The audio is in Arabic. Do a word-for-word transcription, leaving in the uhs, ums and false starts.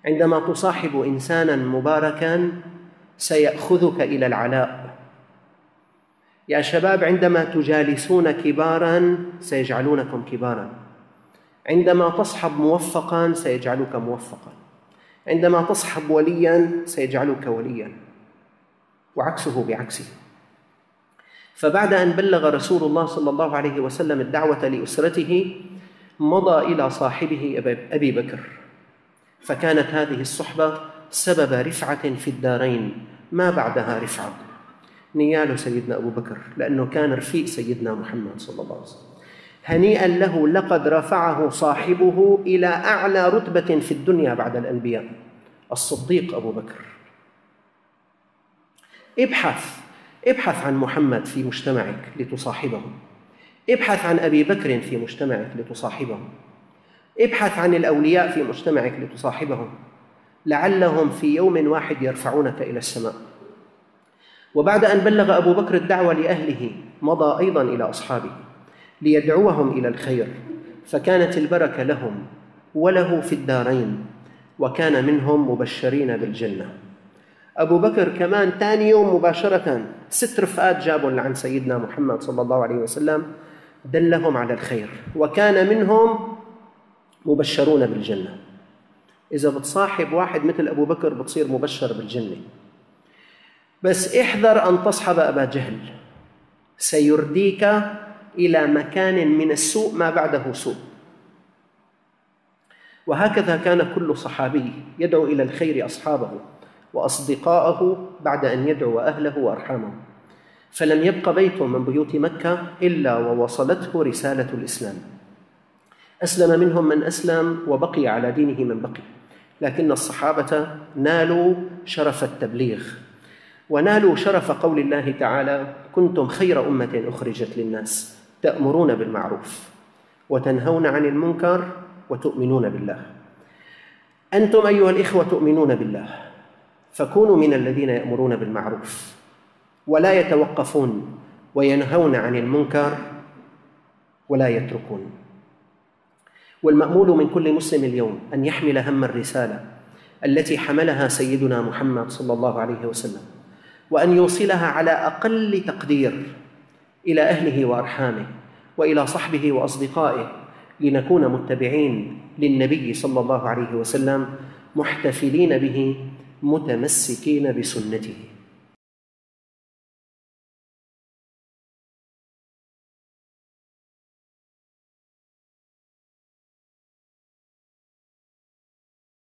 عندما تصاحب إنساناً مباركاً سيأخذك إلى العلاء. يا شباب، عندما تجالسون كباراً سيجعلونكم كباراً، عندما تصحب موفقاً سيجعلك موفقاً، عندما تصحب ولياً سيجعلك ولياً، وعكسه بعكسه. فبعد أن بلغ رسول الله صلى الله عليه وسلم الدعوة لأسرته مضى إلى صاحبه أبي بكر، فكانت هذه الصحبة سبب رفعة في الدارين ما بعدها رفعة. نيال سيدنا أبو بكر لأنه كان رفيق سيدنا محمد صلى الله عليه وسلم. هنيئا له، لقد رفعه صاحبه إلى أعلى رتبة في الدنيا بعد الأنبياء، الصديق أبو بكر. ابحث ابحث عن محمد في مجتمعك لتصاحبه، ابحث عن أبي بكر في مجتمعك لتصاحبه، ابحث عن الأولياء في مجتمعك لتصاحبهم، لعلهم في يوم واحد يرفعونك إلى السماء. وبعد أن بلغ أبو بكر الدعوة لأهله مضى أيضاً إلى أصحابه ليدعوهم إلى الخير، فكانت البركة لهم وله في الدارين، وكان منهم مبشرين بالجنة. أبو بكر كمان ثاني يوم مباشرة ست رفقات جابوا عن سيدنا محمد صلى الله عليه وسلم دلهم على الخير، وكان منهم مبشرون بالجنة. إذا بتصاحب واحد مثل أبو بكر بتصير مبشر بالجنة. بس احذر أن تصحب أبا جهل، سيرديك إلى مكان من السوء ما بعده سوء. وهكذا كان كل صحابي يدعو إلى الخير أصحابه وأصدقاءه بعد أن يدعو أهله وأرحامه، فلم يبق بيت من بيوت مكة إلا ووصلته رسالة الإسلام. أسلم منهم من أسلم وبقي على دينه من بقي، لكن الصحابة نالوا شرف التبليغ، ونالوا شرف قول الله تعالى: كنتم خير أمة أخرجت للناس تأمرون بالمعروف وتنهون عن المنكر وتؤمنون بالله. أنتم أيها الإخوة تؤمنون بالله، فكونوا من الذين يأمرون بالمعروف ولا يتوقفون، وينهون عن المنكر ولا يتركون. والمأمول من كل مسلم اليوم أن يحمل هم الرسالة التي حملها سيدنا محمد صلى الله عليه وسلم، وأن يوصلها على أقل تقدير إلى أهله وأرحامه وإلى صحبه وأصدقائه، لنكون متبعين للنبي صلى الله عليه وسلم محتفلين به متمسكين بسنته.